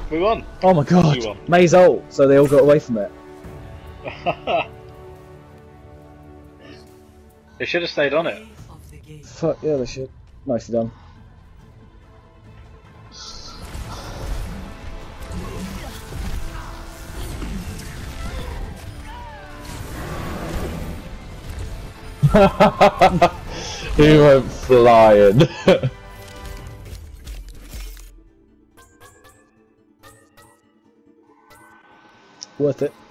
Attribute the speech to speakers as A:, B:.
A: We won.
B: Oh my god.
A: We won.
B: May's ult, so they all got away from it.
A: They should have stayed on it.
B: Fuck yeah, they should. Nicely done.
C: He went flying.
B: Worth it.